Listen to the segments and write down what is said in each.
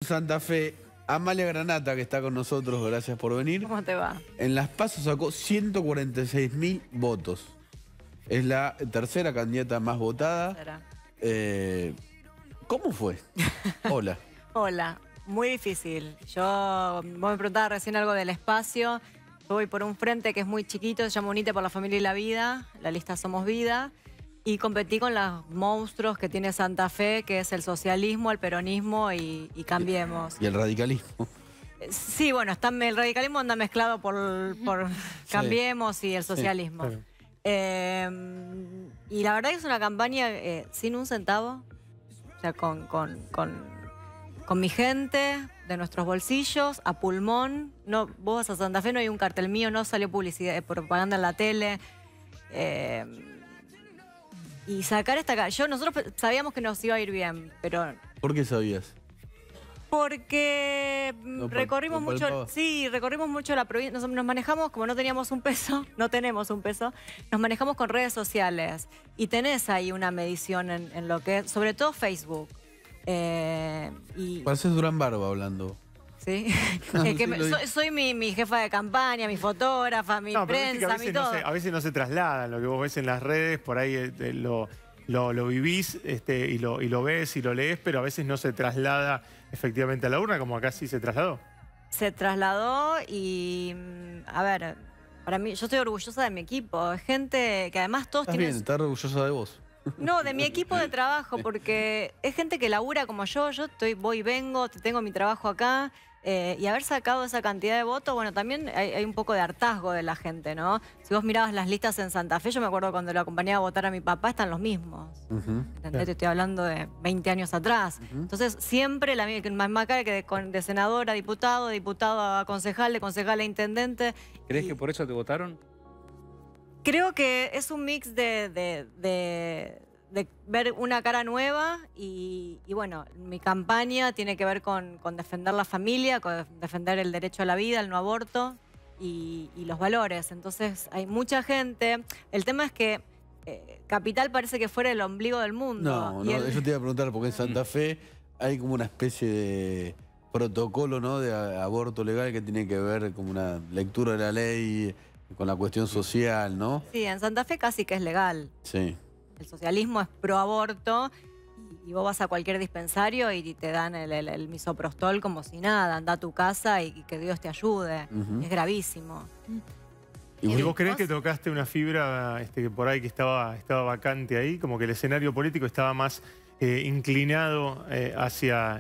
Santa Fe, Amalia Granata, que está con nosotros, gracias por venir. ¿Cómo te va? En las PASO sacó 146.000 votos. Es la tercera candidata más votada. ¿Cómo fue? Hola. Hola, muy difícil. Vos me preguntabas recién algo del espacio. Yo voy por un frente que es muy chiquito, se llama Unite por la Familia y la Vida, la lista Somos Vida, y competí con los monstruos que tiene Santa Fe, que es el socialismo, el peronismo y Cambiemos. Y el radicalismo. Sí, bueno, el radicalismo anda mezclado por Cambiemos y el socialismo. Sí, claro. Y la verdad que es una campaña sin un centavo, o sea, con mi gente, de nuestros bolsillos, a pulmón. No, vos vas a Santa Fe, no hay un cartel mío, no salió publicidad, propaganda en la tele. Y sacar nosotros sabíamos que nos iba a ir bien, pero... ¿Por qué sabías? Porque recorrimos mucho la provincia. Nos manejamos, como no teníamos un peso, no tenemos un peso, nos manejamos con redes sociales. Y tenés ahí una medición en lo que es, sobre todo Facebook. Pareces Durán Barba hablando. Sí. Soy mi jefa de campaña, mi fotógrafa, mi prensa, mi todo. A veces no se traslada lo que vos ves en las redes, por ahí lo vivís y lo ves y lo lees, pero a veces no se traslada efectivamente a la urna, como acá sí se trasladó. Se trasladó y, a ver, para mí, yo estoy orgullosa de mi equipo. Es gente que además todos tienen... Bien, estás orgullosa de vos. No, de mi equipo de trabajo, porque es gente que labura como yo voy y vengo, tengo mi trabajo acá, y haber sacado esa cantidad de votos, bueno, también hay un poco de hartazgo de la gente, ¿no? Si vos mirabas las listas en Santa Fe, yo me acuerdo cuando lo acompañaba a votar a mi papá, están los mismos. ¿Entendés? Te estoy hablando de 20 años atrás. Entonces, siempre la misma cara que de senador a diputado, diputado a concejal, de concejal a intendente. ¿Crees que por eso te votaron? Creo que es un mix de ver una cara nueva y bueno, mi campaña tiene que ver con defender la familia, con defender el derecho a la vida, el no aborto y los valores. Entonces hay mucha gente. El tema es que Capital parece que fuera el ombligo del mundo. No, yo te iba a preguntar porque en Santa Fe hay como una especie de protocolo, ¿no?, de aborto legal que tiene que ver como una lectura de la ley con la cuestión social, ¿no? Sí, en Santa Fe casi que es legal. Sí. El socialismo es pro aborto y vos vas a cualquier dispensario y te dan el misoprostol como si nada. Anda a tu casa y que Dios te ayude. Es gravísimo. ¿Y vos creés que tocaste una fibra que por ahí que estaba vacante ahí? Como que el escenario político estaba más inclinado hacia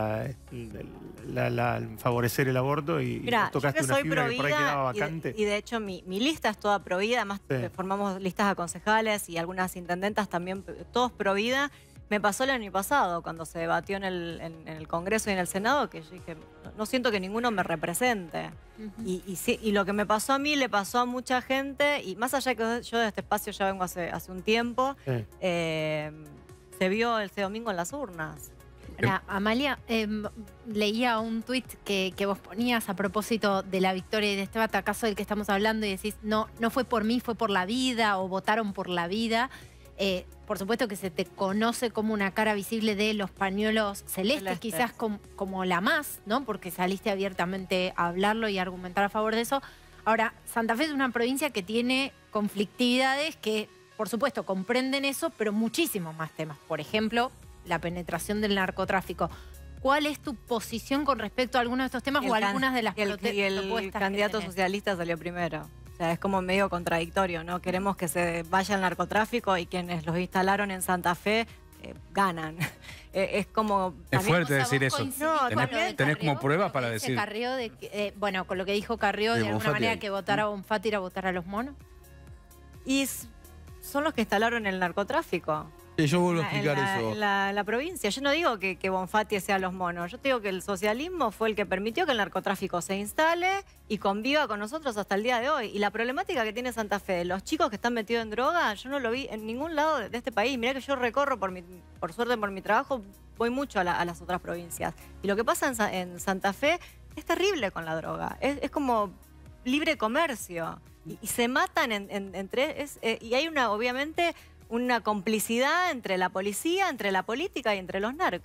favorecer el aborto y mirá, tocaste una fibra que por ahí quedaba vacante. Y de hecho mi lista es toda pro vida, además formamos listas a concejales y algunas intendentas también, todos pro vida. Me pasó el año pasado cuando se debatió en el Congreso y en el Senado, que yo dije, no siento que ninguno me represente. Y lo que me pasó a mí le pasó a mucha gente, y más allá que yo de este espacio ya vengo hace un tiempo, se vio este domingo en las urnas. Mira, Amalia, leía un tuit que vos ponías a propósito de la victoria y de este batacazo del que estamos hablando y decís, no fue por mí, fue por la vida, o votaron por la vida. Por supuesto que se te conoce como una cara visible de los pañuelos celestes, quizás como la más, ¿no? Porque saliste abiertamente a hablarlo y a argumentar a favor de eso. Ahora, Santa Fe es una provincia que tiene conflictividades que, por supuesto, comprenden eso, pero muchísimos más temas. Por ejemplo, la penetración del narcotráfico. ¿Cuál es tu posición con respecto a algunos de estos temas o algunas de las propuestas? Y el candidato socialista salió primero. O sea, es como medio contradictorio, ¿no? Queremos que se vaya el narcotráfico y quienes los instalaron en Santa Fe ganan. Es como... Es fuerte decir eso. No, ¿Tenés como pruebas para decir? Carrió bueno, con lo que dijo Carrió, de alguna manera que votara a Bonfatti ir a votar a los monos. Y son los que instalaron el narcotráfico. Sí, yo vuelvo a explicar eso. En la provincia. Yo no digo que Bonfatti sea los monos. Yo te digo que el socialismo fue el que permitió que el narcotráfico se instale y conviva con nosotros hasta el día de hoy. Y la problemática que tiene Santa Fe, los chicos que están metidos en droga, yo no lo vi en ningún lado de este país. Mirá que yo recorro, por suerte por mi trabajo, voy mucho a las otras provincias. Y lo que pasa en Santa Fe es terrible con la droga. Es como libre comercio. Y se matan entre... y hay obviamente... una complicidad entre la policía, entre la política y entre los narcos.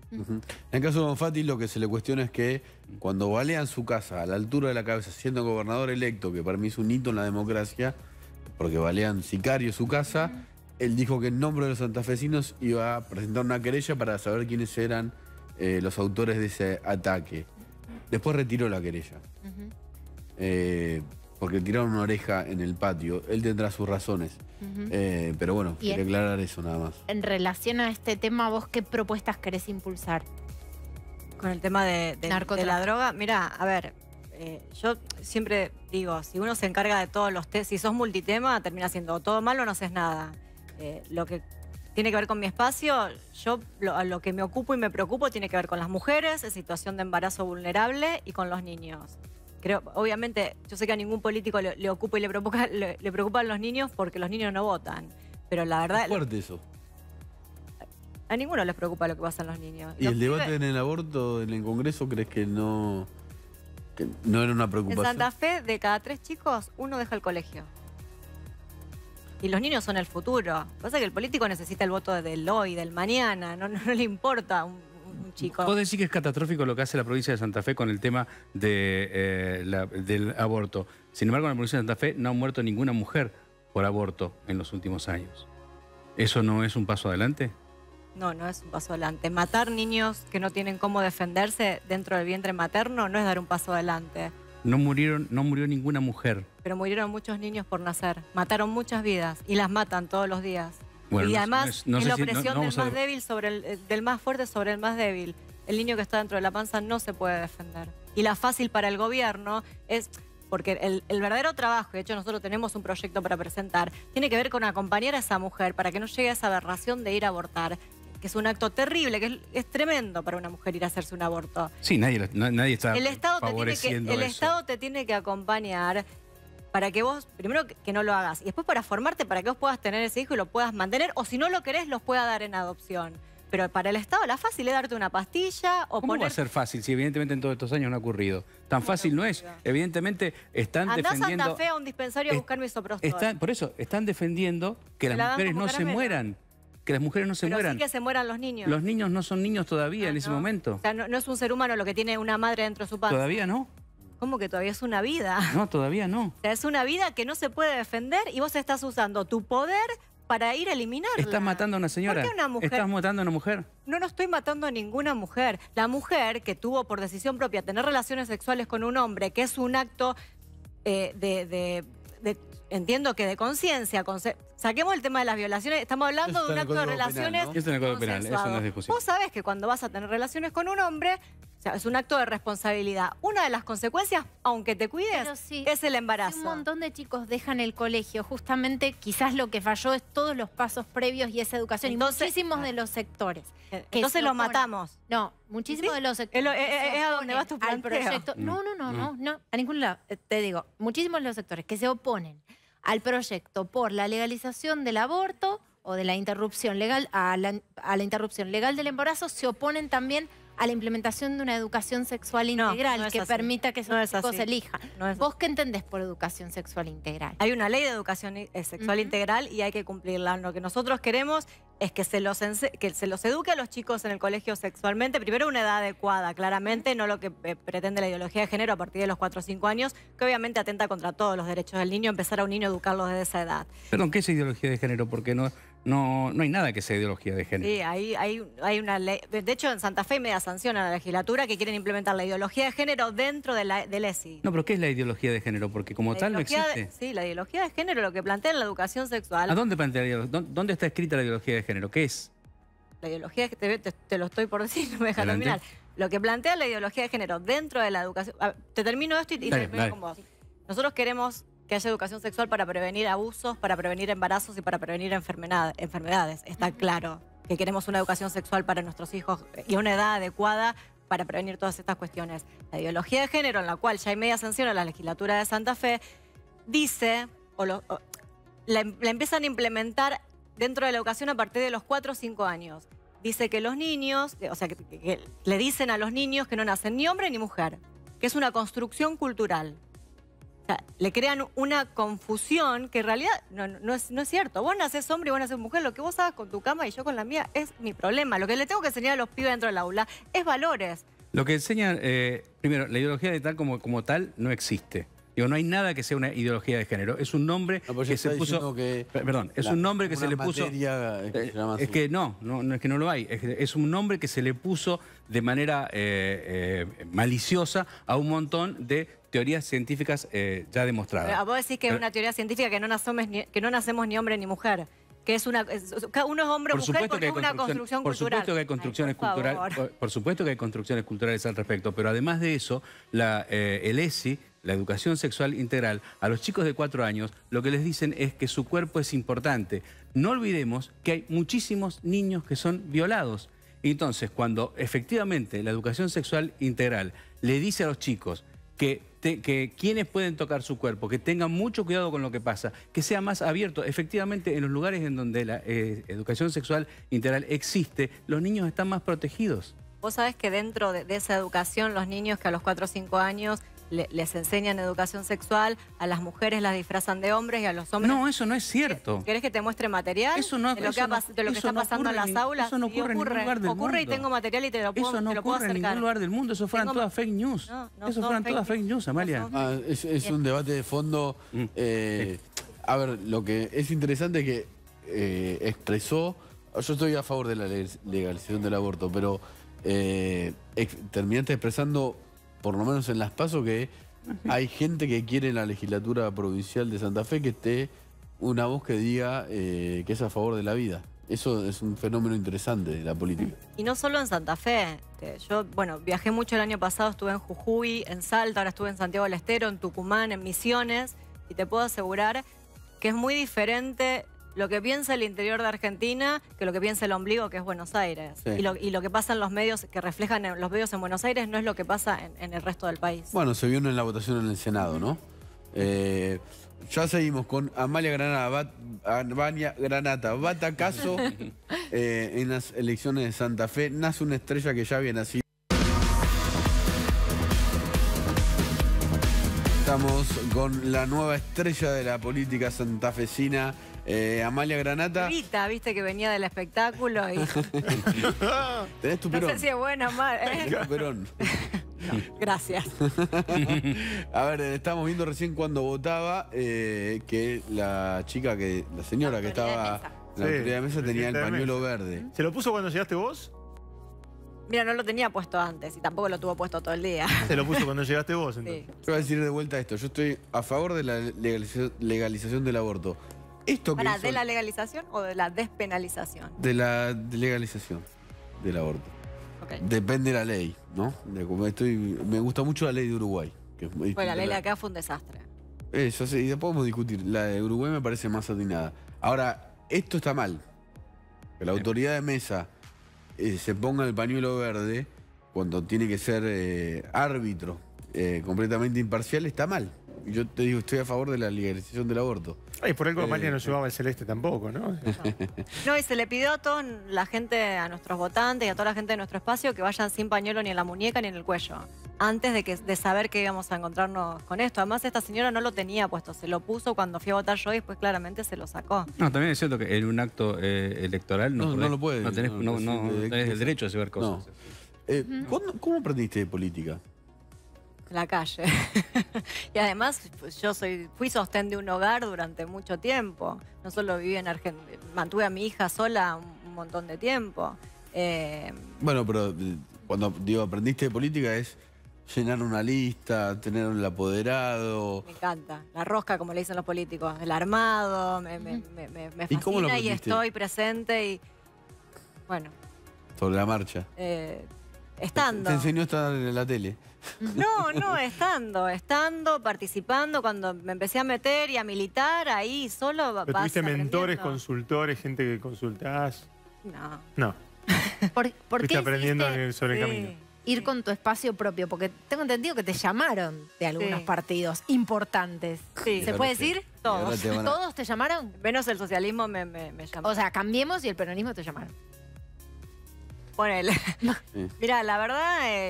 Ujú. En el caso de Bonfatti, lo que se le cuestiona es que cuando balean su casa a la altura de la cabeza, siendo gobernador electo, que para mí es un hito en la democracia, porque balean sicario su casa, él dijo que en nombre de los santafesinos iba a presentar una querella para saber quiénes eran los autores de ese ataque. Después retiró la querella. Porque tiraron una oreja en el patio. Él tendrá sus razones. Pero bueno, quería aclarar eso nada más. En relación a este tema, ¿vos qué propuestas querés impulsar? Con el tema de la droga, mira, a ver, yo siempre digo, si uno se encarga de todos los test, si sos multitema, termina siendo todo malo, no haces nada. Lo que tiene que ver con mi espacio, yo a lo que me ocupo y me preocupo tiene que ver con las mujeres en situación de embarazo vulnerable y con los niños. Creo, obviamente, yo sé que a ningún político le ocupa y le preocupan los niños porque los niños no votan. Pero la verdad... Es fuerte eso. A ninguno les preocupa lo que pasa en los niños. ¿Y el debate en el aborto en el Congreso crees que no era una preocupación? En Santa Fe, de cada 3 chicos, 1 deja el colegio. Y los niños son el futuro. Lo que pasa es que el político necesita el voto del hoy, del mañana. No le importa un chico. ¿Vos decís que es catastrófico lo que hace la provincia de Santa Fe con el tema del aborto? Sin embargo, en la provincia de Santa Fe no ha muerto ninguna mujer por aborto en los últimos años. ¿Eso no es un paso adelante? No, no es un paso adelante. Matar niños que no tienen cómo defenderse dentro del vientre materno no es dar un paso adelante. No murió ninguna mujer. Pero murieron muchos niños por nacer. Mataron muchas vidas y las matan todos los días. Bueno, y además no es sé la si- opresión del más débil sobre del más fuerte sobre el más débil. El niño que está dentro de la panza no se puede defender. Y la fácil para el gobierno es... Porque el verdadero trabajo, de hecho nosotros tenemos un proyecto para presentar, tiene que ver con acompañar a esa mujer para que no llegue a esa aberración de ir a abortar, que es un acto terrible, que es tremendo para una mujer ir a hacerse un aborto. Sí, nadie está El Estado favoreciendo eso. el Estado te tiene que acompañar para que vos, primero que no lo hagas, y después para formarte, para que vos puedas tener ese hijo y lo puedas mantener, o si no lo querés, los pueda dar en adopción. Pero para el Estado la fácil es darte una pastilla o ¿Cómo poner... va a ser fácil si evidentemente en todos estos años no ha ocurrido? Tan fácil no es. Evidentemente están Andá a defendiendo... Santa Fe a un dispensario a buscar misoprostol. Por eso, están defendiendo que Te la las dan mujeres como no se caramelo. mueran. Que las mujeres no se Pero mueran. sí que se mueran los niños. Los niños no son niños todavía en ese no. momento. O sea, no es un ser humano lo que tiene una madre dentro de su panza. ¿Todavía no? ¿Cómo que todavía es una vida? No, todavía no. O sea, es una vida que no se puede defender y vos estás usando tu poder para ir a eliminarla. Estás matando a una señora. ¿Por qué una mujer? ¿Estás matando a una mujer? No estoy matando a ninguna mujer. La mujer que tuvo por decisión propia tener relaciones sexuales con un hombre, que es un acto entiendo que de conciencia. Saquemos el tema de las violaciones. Estamos hablando Eso de un está en el acto de Código Penal, relaciones ¿no? Eso está en el Código Penal, eso no es consensuado. discusión. Vos sabés que cuando vas a tener relaciones con un hombre, o sea, es un acto de responsabilidad. Una de las consecuencias, aunque te cuides, Pero sí, es el embarazo. Un montón de chicos dejan el colegio. Justamente, quizás lo que falló es todos los pasos previos y esa educación. Entonces- y muchísimos de los sectores. que Entonces se los oponen. matamos. No, muchísimos ¿Sí? de los sectores. Es a donde vas tu al planteo. proyecto. No, a ningún lado. Te digo, muchísimos de los sectores que se oponen al proyecto por la legalización del aborto o de la interrupción legal, a la interrupción legal del embarazo, se oponen también a la implementación de una educación sexual No, integral no es que así. permita que esos No es chicos así. elijan. No es ¿Vos qué entendés por educación sexual integral? Hay una ley de educación sexual Ujú. integral y hay que cumplirla. Lo que nosotros queremos es que se los eduque a los chicos en el colegio sexualmente, primero a una edad adecuada, claramente, no lo que pretende la ideología de género a partir de los 4 o 5 años, que obviamente atenta contra todos los derechos del niño, empezar a un niño a educarlo desde esa edad. Perdón, ¿qué es ideología de género? Porque no hay nada que sea ideología de género. Sí, hay una ley. De hecho, en Santa Fe hay media sanción a la legislatura que quieren implementar la ideología de género dentro del ESI. No, pero ¿qué es la ideología de género? Porque como La tal no ideología existe. sí, la ideología de género, lo que plantea en la educación sexual. ¿A dónde plantea la ideología? ¿Dónde está escrita la ideología de género? ¿Qué es? La ideología, te lo estoy por decir, no me deja Adelante. terminar. Lo que plantea la ideología de género dentro de la educación... Te termino esto y Dale, termino dale. con vos. Nosotros queremos que haya educación sexual para prevenir abusos, para prevenir embarazos y para prevenir enfermedades. Está claro que queremos una educación sexual para nuestros hijos y a una edad adecuada para prevenir todas estas cuestiones. La ideología de género, en la cual ya hay media sanción a la legislatura de Santa Fe, dice, la empiezan a implementar dentro de la educación a partir de los 4 o 5 años. Dice que los niños, o sea, que le dicen a los niños que no nacen ni hombre ni mujer, que es una construcción cultural. sea, le crean una confusión que en realidad no es cierto. Vos nacés hombre y vos nacés mujer. Lo que vos hagas con tu cama y yo con la mía es mi problema. Lo que le tengo que enseñar a los pibes dentro del aula es valores. Lo que enseñan, primero, la ideología de tal como tal no existe. Digo, no hay nada que sea una ideología de género. Es un nombre que se puso... Perdón, es un nombre que se le puso... Es que no es que no lo hay. Es un nombre que se le puso de manera maliciosa a un montón de teorías científicas ya demostradas. Pero vos decís que es una teoría científica que no nacemos ni hombre ni mujer. Que es uno es hombre o mujer porque es una construcción cultural. Por supuesto que hay construcciones culturales. Por supuesto que hay construcciones culturales al respecto. Pero además de eso, el ESI, la educación sexual integral, a los chicos de 4 años, lo que les dicen es que su cuerpo es importante. No olvidemos que hay muchísimos niños que son violados. Y entonces, cuando efectivamente la educación sexual integral le dice a los chicos que quienes pueden tocar su cuerpo, que tengan mucho cuidado con lo que pasa, que sea más abierto. Efectivamente, en los lugares en donde la educación sexual integral existe, los niños están más protegidos. Vos sabés que dentro de esa educación, los niños que a los 4 o 5 años les enseñan educación sexual, a las mujeres las disfrazan de hombres y a los hombres... No, eso no es cierto. ¿Querés que te muestre material? Eso no, de lo que está pasando en las aulas. Eso no ocurre en ningún lugar del mundo. Ocurre y tengo material y te lo puedo acercar. Eso no ocurre en ningún lugar del mundo. Eso fueran todas fake news. Eso fueran todas fake news, Amalia. Es un debate de fondo. A ver, lo que es interesante es que expresó... Yo estoy a favor de la legalización del aborto, pero terminaste expresando, por lo menos en las PASO, que hay gente que quiere en la legislatura provincial de Santa Fe que esté una voz que diga que es a favor de la vida. Eso es un fenómeno interesante de la política. Y no solo en Santa Fe. Yo, bueno, viajé mucho el año pasado, estuve en Jujuy, en Salta, ahora estuve en Santiago del Estero, en Tucumán, en Misiones, y te puedo asegurar que es muy diferente lo que piensa el interior de Argentina que lo que piensa el ombligo, que es Buenos Aires. Sí. Y lo que pasa en los medios, que reflejan en los medios en Buenos Aires, no es lo que pasa en el resto del país. Bueno, se vio en la votación en el Senado, ¿no? Ya seguimos con Amalia Granata, batacazo en las elecciones de Santa Fe. Nace una estrella que ya había nacido. Estamos con la nueva estrella de la política santafesina, Amalia Granata. Rita, viste que venía del espectáculo y... Tenés tu perón. No sé si es buena o mala. Tenés tu perón. No, gracias. A ver, estamos viendo recién cuando votaba que la señora que estaba en la autoridad de mesa tenía el pañuelo verde. ¿Se lo puso cuando llegaste vos? Mira, no lo tenía puesto antes y tampoco lo tuvo puesto todo el día. Se lo puso cuando llegaste vos, entonces. Sí. Yo voy a decir de vuelta esto. Yo estoy a favor de la legalización del aborto. Esto que ¿De la legalización o de la despenalización? De la legalización del aborto. Okay. Depende de la ley, ¿no? Me gusta mucho la ley de Uruguay. Pues la ley de acá fue un desastre. Eso sí, y después podemos discutir. La de Uruguay me parece más atinada. Ahora, esto está mal. Que la autoridad de mesa se ponga el pañuelo verde cuando tiene que ser árbitro completamente imparcial, está mal. Y yo te digo, estoy a favor de la legalización del aborto. Ay, por algo Amalia no llevaba el celeste tampoco, ¿no? No, y se le pidió a toda la gente, a nuestros votantes y a toda la gente de nuestro espacio que vayan sin pañuelo ni en la muñeca ni en el cuello, antes de saber que íbamos a encontrarnos con esto. Además, esta señora no lo tenía puesto, se lo puso cuando fui a votar yo y después claramente se lo sacó. No, también es cierto que en un acto electoral no lo puedes. No tenés el derecho a saber cosas. No. ¿Cómo aprendiste de política? La calle. Y además yo fui sostén de un hogar durante mucho tiempo. No solo viví en Argentina, mantuve a mi hija sola un montón de tiempo. Bueno, pero cuando digo aprendiste de política es llenar una lista, tener un apoderado. Me encanta. La rosca, como le dicen los políticos. El armado, me fascina. ¿Y cómo lo aprendiste? Y estoy presente y... Bueno. Sobre la marcha. Estando. ¿Te enseñó a estar en la tele? No, estando, participando, cuando me empecé a meter y a militar, ahí solo vas ¿Tuviste mentores, consultores, gente que consultás? No. ¿Por qué aprendiendo sobre el camino? Ir con tu espacio propio, porque tengo entendido que te llamaron de algunos partidos importantes. Sí. ¿Se puede decir? Todos. ¿Todos te llamaron? Menos el socialismo me llamó. O sea, Cambiemos y el peronismo te llamaron. Ponele. Mirá, la verdad,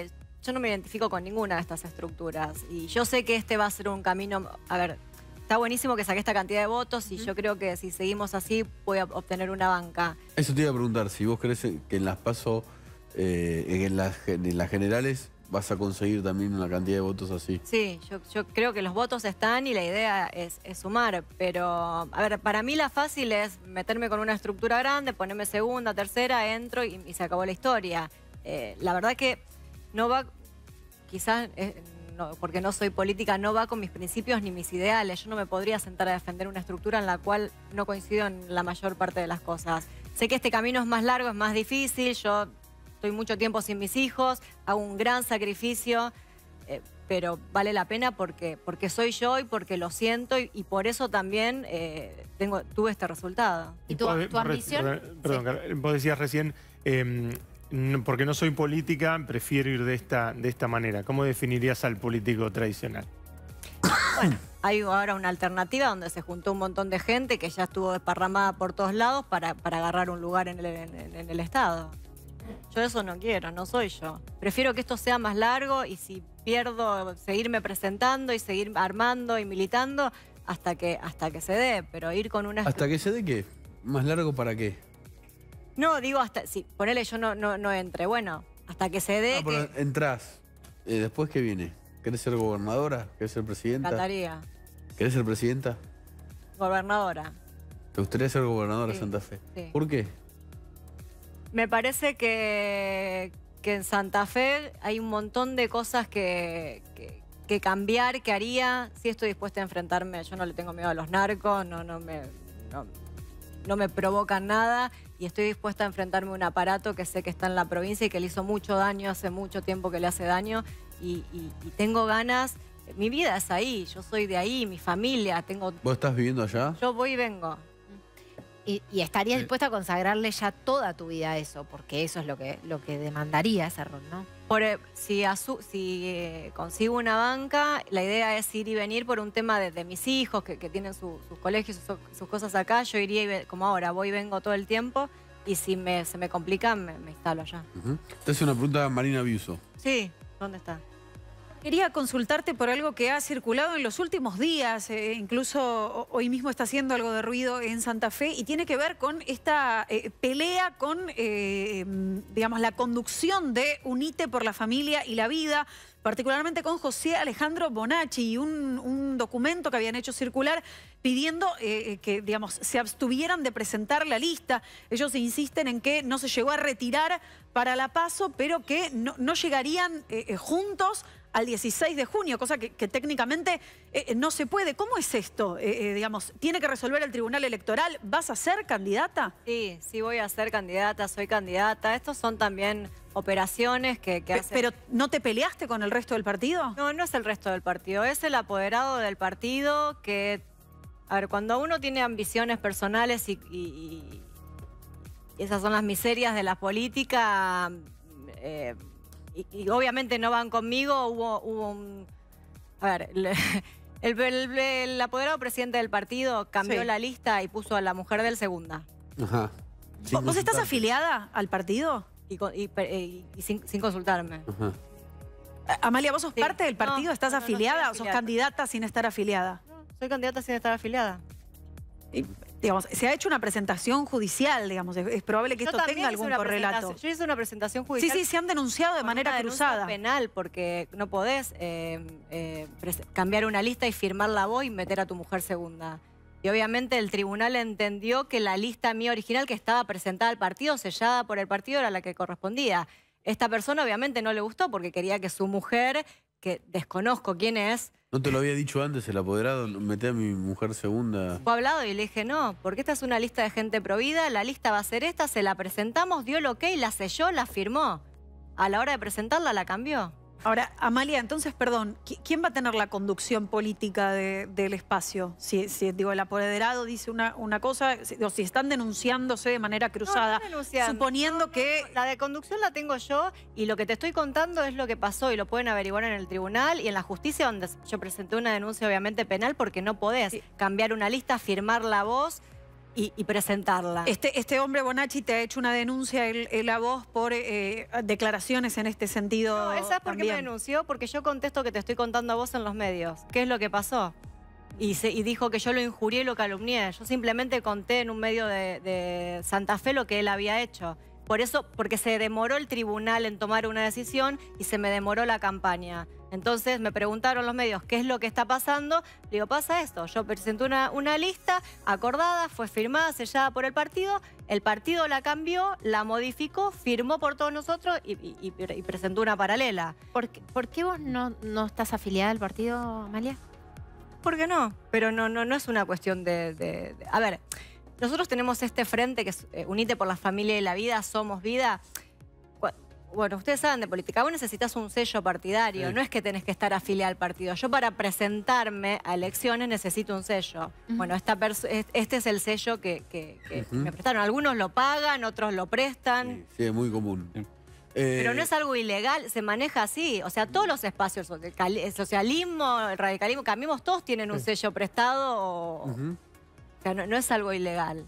yo no me identifico con ninguna de estas estructuras. Y yo sé que este va a ser un camino... A ver, está buenísimo que saqué esta cantidad de votos y yo creo que si seguimos así voy a obtener una banca. Eso te iba a preguntar, si vos crees que en las PASO, en las generales, vas a conseguir también una cantidad de votos así. Sí, yo creo que los votos están y la idea es sumar, pero a ver, para mí la fácil es meterme con una estructura grande, ponerme segunda, tercera, entro y se acabó la historia. La verdad que no va, quizás, no, porque no soy política, no va con mis principios ni mis ideales. Yo no me podría sentar a defender una estructura en la cual no coincido en la mayor parte de las cosas. Sé que este camino es más largo, es más difícil, yo... Estoy mucho tiempo sin mis hijos, hago un gran sacrificio, pero vale la pena porque soy yo y porque lo siento y por eso también tuve este resultado. ¿Y tu ambición? Perdón, sí. Vos decías recién, porque no soy política, prefiero ir de esta manera. ¿Cómo definirías al político tradicional? Bueno, hay ahora una alternativa donde se juntó un montón de gente que ya estuvo desparramada por todos lados para agarrar un lugar en el Estado. Yo eso no quiero, no soy yo. Prefiero que esto sea más largo y si pierdo, seguirme presentando y seguir armando y militando hasta que se dé. Pero ir con una... ¿Hasta que se dé qué? ¿Más largo para qué? No, digo hasta... Sí, ponele yo no entre. Bueno, hasta que se dé... No, pero entrás. ¿Después qué viene? ¿Querés ser gobernadora? ¿Querés ser presidenta? Me encantaría. ¿Querés ser presidenta? Gobernadora. ¿Te gustaría ser gobernadora de Sí, Santa Fe? sí. ¿Por qué? Me parece que en Santa Fe hay un montón de cosas que cambiar, que haría. Sí estoy dispuesta a enfrentarme. Yo no le tengo miedo a los narcos, no me provocan nada. Y estoy dispuesta a enfrentarme a un aparato que sé que está en la provincia y que le hizo mucho daño, hace mucho tiempo que le hace daño. Y tengo ganas. Mi vida es ahí, yo soy de ahí, mi familia. ¿Vos estás viviendo allá? Yo voy y vengo. Y estarías dispuesta a consagrarle ya toda tu vida a eso, porque eso es lo que demandaría ese rol, ¿no? Si consigo una banca, la idea es ir y venir por un tema de mis hijos, que tienen sus colegios, sus cosas acá. Yo iría, como ahora, voy y vengo todo el tiempo, y si se me complica, me instalo allá. Te hace una pregunta Marina Biuso. Sí, ¿dónde está? Quería consultarte por algo que ha circulado en los últimos días, incluso hoy mismo está haciendo algo de ruido en Santa Fe, y tiene que ver con esta pelea con, digamos, la conducción de Unite por la Familia y la Vida, particularmente con José Alejandro Bonacci, y un documento que habían hecho circular pidiendo que, digamos, se abstuvieran de presentar la lista. Ellos insisten en que no se llegó a retirar para la PASO, pero que no llegarían juntos al 16 de junio, cosa que técnicamente no se puede. ¿Cómo es esto? Digamos, ¿tiene que resolver el Tribunal Electoral? ¿Vas a ser candidata? Sí, voy a ser candidata, soy candidata. Estos son también operaciones que hacen... ¿Pero no te peleaste con el resto del partido? No, no es el resto del partido, es el apoderado del partido que... A ver, cuando uno tiene ambiciones personales y esas son las miserias de la política... Y obviamente no van conmigo, hubo un... A ver, el apoderado presidente del partido cambió la lista y puso a la mujer del segunda. Ajá. ¿Vos estás afiliada al partido? Y sin consultarme. Ajá. Amalia, ¿vos sos Sí. parte del partido? No, ¿Estás no, no soy afiliada o sos afiliada. candidata sin estar afiliada? No, soy candidata sin estar afiliada. Y, digamos, se ha hecho una presentación judicial, digamos, es probable que Yo esto también tenga hice algún una correlato. presentación- Yo hice una presentación Sí, judicial. sí, se han denunciado de con manera una denuncia cruzada. penal porque no podés cambiar una lista y firmarla vos y meter a tu mujer segunda. Y obviamente el tribunal entendió que la lista mía original que estaba presentada al partido, sellada por el partido, era la que correspondía. Esta persona obviamente no le gustó porque quería que su mujer, que desconozco quién es, ¿No te lo había dicho antes el apoderado? Meté a mi mujer segunda. fue hablado y le dije no, porque esta es una lista de gente provida, la lista va a ser esta, se la presentamos, dio el ok, la selló, la firmó. A la hora de presentarla la cambió. Ahora, Amalia, entonces, perdón, ¿quién va a tener la conducción política del espacio? Si digo, el apoderado dice una cosa, si están denunciándose de manera cruzada, No denunciando. suponiendo que... La de conducción la tengo yo y lo que te estoy contando es lo que pasó y lo pueden averiguar en el tribunal y en la justicia, donde yo presenté una denuncia obviamente penal porque no podés cambiar una lista, firmarla vos y presentarla. Este hombre, Bonacci, te ha hecho una denuncia él a vos por declaraciones en este sentido. No, ¿sabes por qué me denunció? Porque yo contesto que te estoy contando a vos en los medios. ¿Qué es lo que pasó? Y dijo que yo lo injurié y lo calumnié. Yo simplemente conté en un medio de Santa Fe lo que él había hecho. Por eso, porque se demoró el tribunal en tomar una decisión y se me demoró la campaña. Entonces me preguntaron los medios qué es lo que está pasando. Le digo, pasa esto. Yo presenté una lista acordada, fue firmada, sellada por el partido la cambió, la modificó, firmó por todos nosotros y presentó una paralela. ¿Por qué vos no estás afiliada al partido, Amalia? ¿Por qué no? Pero no es una cuestión de... A ver, nosotros tenemos este frente que es Unite por la Familia y la Vida, Somos Vida. Bueno, ustedes saben de política, vos necesitas un sello partidario, no es que tenés que estar afiliado al partido. Yo para presentarme a elecciones necesito un sello. Bueno, este es el sello que me prestaron. Algunos lo pagan, otros lo prestan. Sí, es muy común. Pero no es algo ilegal, se maneja así. O sea, todos los espacios, el socialismo, el radicalismo, Cambiemos, todos tienen un sello prestado. O sea, no es algo ilegal.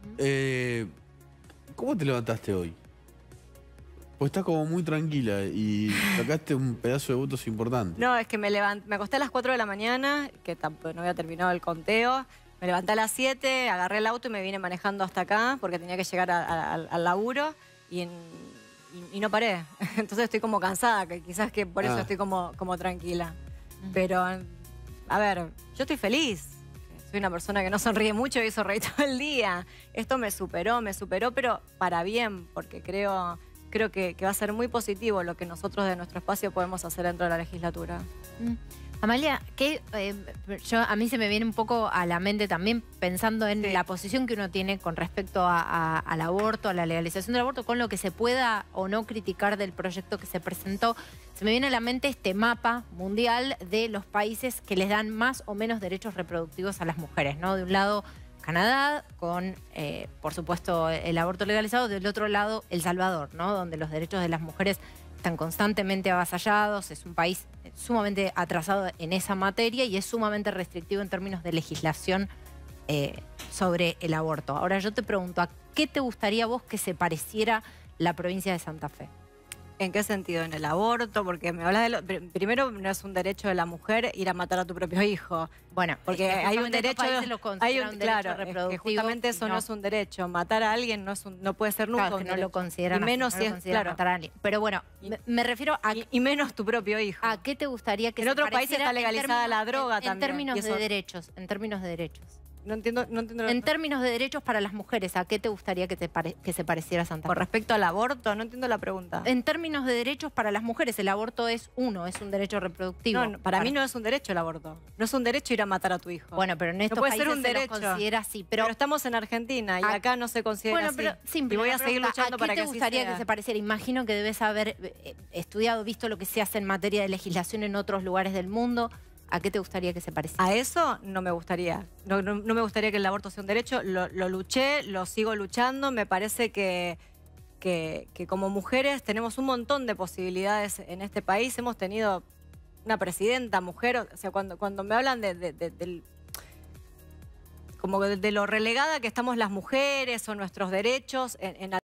¿Cómo te levantaste hoy? Pues estás como muy tranquila y sacaste un pedazo de votos importante. No, es que me acosté a las 4 de la mañana, que tampoco no había terminado el conteo. Me levanté a las 7, agarré el auto y me vine manejando hasta acá porque tenía que llegar al laburo y no paré. Entonces estoy como cansada, que quizás que por eso estoy como tranquila. Pero, a ver, yo estoy feliz. Soy una persona que no sonríe mucho y sonríe todo el día. Esto me superó, pero para bien, porque creo que va a ser muy positivo lo que nosotros de nuestro espacio podemos hacer dentro de la legislatura. Amalia, a mí se me viene un poco a la mente también pensando en la posición que uno tiene con respecto al aborto, a la legalización del aborto, con lo que se pueda o no criticar del proyecto que se presentó. Se me viene a la mente este mapa mundial de los países que les dan más o menos derechos reproductivos a las mujeres, ¿no? De un lado, Canadá, con, por supuesto, el aborto legalizado. Del otro lado, El Salvador, ¿no? Donde los derechos de las mujeres están constantemente avasallados. Es un país sumamente atrasado en esa materia y es sumamente restrictivo en términos de legislación sobre el aborto. Ahora yo te pregunto, ¿a qué te gustaría vos que se pareciera la provincia de Santa Fe? ¿En qué sentido? ¿En el aborto? Porque me hablas primero, no es un derecho de la mujer ir a matar a tu propio hijo. Bueno, porque hay un derecho... Claro, que justamente eso no es un derecho. Matar a alguien no puede ser nunca un derecho. No lo consideran y menos así, no lo consideran matar a alguien. Pero bueno, me refiero a... Y menos tu propio hijo. ¿A qué te gustaría que en otros países está legalizada la droga también. En términos de derechos, en términos de derechos. No entiendo. En términos de derechos para las mujeres, ¿a qué te gustaría que se pareciera Santa Fe? Con respecto al aborto, no entiendo la pregunta. En términos de derechos para las mujeres, el aborto es un derecho reproductivo. No, para mí no es un derecho el aborto. No es un derecho ir a matar a tu hijo. Bueno, pero en estos países se lo considera así. Pero estamos en Argentina y acá no se considera así. Pero simple, y voy a seguir luchando para que así sea. ¿A qué te gustaría que se pareciera? Imagino que debes haber estudiado, visto lo que se hace en materia de legislación en otros lugares del mundo. ¿A qué te gustaría que se pareciera? A eso no me gustaría. No me gustaría que el aborto sea un derecho. Lo luché, lo sigo luchando. Me parece que como mujeres tenemos un montón de posibilidades en este país. Hemos tenido una presidenta mujer. O sea, cuando me hablan de lo relegada que estamos las mujeres o nuestros derechos en